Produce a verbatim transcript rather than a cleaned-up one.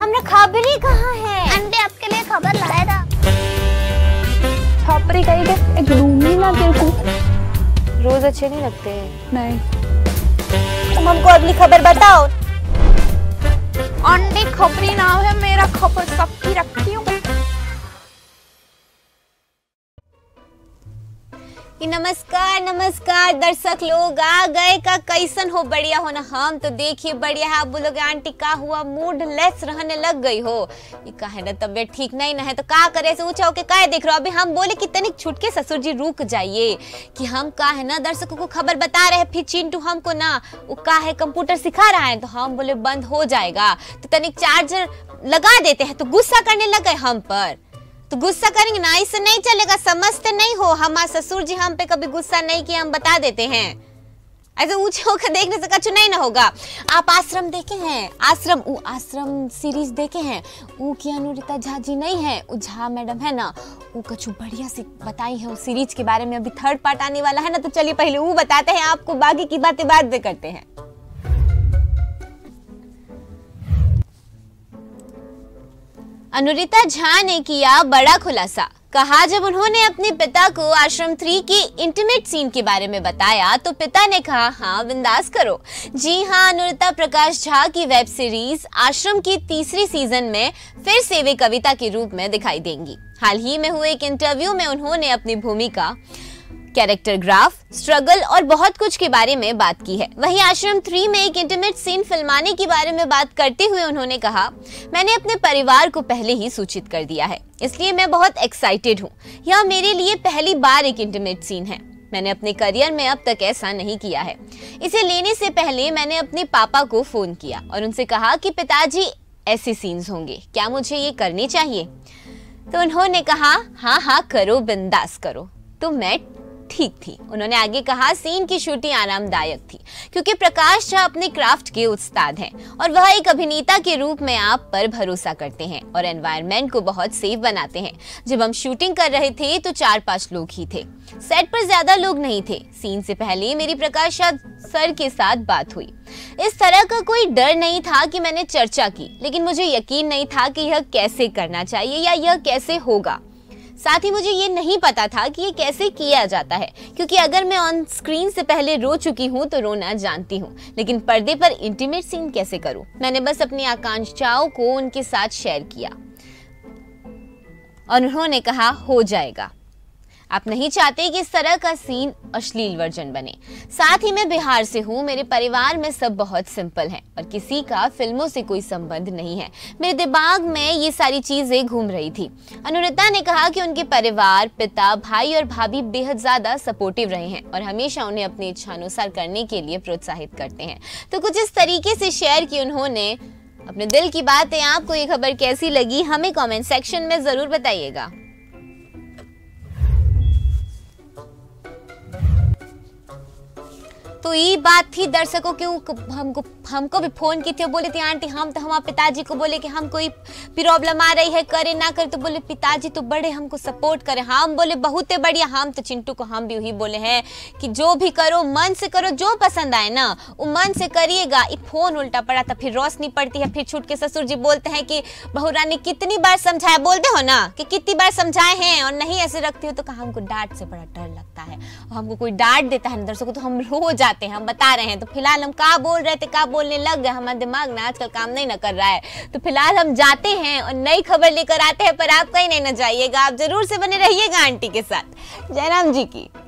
हमरा खबर ही कहाँ है? आंटी आपके लिए खबर लाया था। छापरी कहीं के एक लूंगी ना तेरे को। रोज अच्छे नहीं लगते। नहीं। तुम हमको अगली खबर बताओ। आंटी खबरी नाम है मेरा, खबर सबकी रखती हूँ। नमस्कार नमस्कार दर्शक लोग, आ गए का कैसन हो? बढ़िया हो ना? हम तो देखिए बढ़िया है। आप बोलोगे आंटी का हुआ, मूड लेस रहने लग गई हो? ये का है ना, तबियत ठीक नहीं ना है तो का करे से ऊंचा होके का देख रहे हो? अभी हम बोले कि तनिक छुट के ससुर जी रुक जाइए कि हम का है ना दर्शकों को खबर बता रहे हैं। फिर चिंटू हमको ना वो का है कंप्यूटर सिखा रहा है तो हम बोले बंद हो जाएगा तो तनिक चार्जर लगा देते हैं तो गुस्सा करने लग गए हम पर। तो गुस्सा करेंगे ना, इससे नहीं चलेगा। समझते नहीं हो, हमारे ससुर जी हम पे कभी गुस्सा नहीं किया, हम बता देते हैं। ऐसे ऊंचे होकर देखने से कुछ नहीं ना होगा। आप आश्रम देखे हैं? आश्रम उ आश्रम सीरीज देखे हैं? ऊ की अनुरिता झा जी नहीं है, उ झा मैडम है ना, वो कुछ बढ़िया सी बताई है उस सीरीज के बारे में। अभी थर्ड पार्ट आने वाला है ना, तो चलिए पहले वो बताते हैं आपको, बाकी की बातें बाद में करते हैं। अनुरिता झा ने किया बड़ा खुलासा। कहा जब उन्होंने अपने पिता को आश्रम थ्री की इंटीमेट सीन के बारे में बताया तो पिता ने कहा हाँ बिंदास करो। जी हाँ, अनुरिता प्रकाश झा की वेब सीरीज आश्रम की तीसरी सीजन में फिर से वे कविता के रूप में दिखाई देंगी। हाल ही में हुए एक इंटरव्यू में उन्होंने अपनी भूमिका, कैरेक्टर ग्राफ, स्ट्रगल और बहुत कुछ के बारे में बात की है। वहीं आश्रम थ्री में एक इंटीमेट सीन फिल्माने के बारे में बात करते हुए उन्होंने कहा, मैंने अपने परिवार को पहले ही सूचित कर दिया है, इसलिए मैं बहुत एक्साइटेड हूँ। यह मेरे लिए पहली बार एक इंटीमेट सीन है। मैंने अपने करियर में अब तक ऐसा नहीं किया है। इसे लेने से पहले मैंने अपने पापा को फोन किया और उनसे कहा कि पिताजी ऐसे सीन्स होंगे, क्या मुझे ये करने चाहिए? तो उन्होंने कहा हाँ हाँ करो, बिंदास करो। तो मैं ठीक थी। उन्होंने आगे कहा सीन की शूटिंग आरामदायक थी क्योंकि प्रकाश झा अपने क्राफ्ट के उस्ताद हैं और वह एक अभिनेता के रूप में आप पर भरोसा करते हैं और एनवायरनमेंट को बहुत सेफ बनाते हैं। जब हम शूटिंग कर रहे थे तो चार पांच लोग ही थे, सेट पर ज्यादा लोग नहीं थे। सीन से पहले मेरी प्रकाश झा सर के साथ बात हुई। इस तरह का कोई डर नहीं था कि मैंने चर्चा की, लेकिन मुझे यकीन नहीं था कि यह कैसे करना चाहिए या यह कैसे होगा। साथ ही मुझे ये नहीं पता था कि ये कैसे किया जाता है, क्योंकि अगर मैं ऑन स्क्रीन से पहले रो चुकी हूँ तो रोना जानती हूँ, लेकिन पर्दे पर इंटीमेट सीन कैसे करूँ? मैंने बस अपनी आकांक्षाओं को उनके साथ शेयर किया और उन्होंने कहा हो जाएगा। आप नहीं चाहते कि इस तरह का सीन अश्लील वर्जन बने। साथ ही मैं बिहार से हूँ, मेरे परिवार में सब बहुत सिंपल है और किसी का फिल्मों से कोई संबंध नहीं है। मेरे दिमाग में ये सारी चीजें घूम रही थी। अनुरिता ने कहा कि उनके परिवार, पिता, भाई और भाभी बेहद ज्यादा सपोर्टिव रहे हैं और हमेशा उन्हें अपनी इच्छानुसार करने के लिए प्रोत्साहित करते हैं। तो कुछ इस तरीके से शेयर की उन्होंने अपने दिल की बातें। आपको ये खबर कैसी लगी हमें कॉमेंट सेक्शन में जरूर बताइएगा। तो ये बात थी दर्शकों की। हमको हमको भी फोन की थी, बोले थे आंटी हम तो हमारे पिताजी को बोले कि हम कोई प्रॉब्लम आ रही है करे ना करे, तो बोले पिताजी तो बड़े हमको सपोर्ट करे। हम बोले बहुत बढ़िया। हम तो चिंटू को हम भी वही बोले हैं कि जो भी करो मन से करो, जो पसंद आए ना वो मन से करिएगा। ये फोन उल्टा पड़ा था, फिर रोशनी पड़ती है, फिर छूट के ससुर जी बोलते हैं कि बहू रानी कितनी बार समझाया, बोलते हो ना कि कितनी बार समझाए हैं और नहीं ऐसे रखती हो। तो कहा हमको डांट से बड़ा डर लगता है और हमको कोई डांट देता है दर्शकों तो हम रो जाते हैं। हम बता रहे हैं तो फिलहाल हम का बोल रहे थे, का बोलने लग गए, हमारा दिमाग ना आजकल काम नहीं ना कर रहा है। तो फिलहाल हम जाते हैं और नई खबर लेकर आते हैं, पर आप कहीं नहीं ना जाइएगा, आप जरूर से बने रहिएगा आंटी के साथ। जय राम जी की।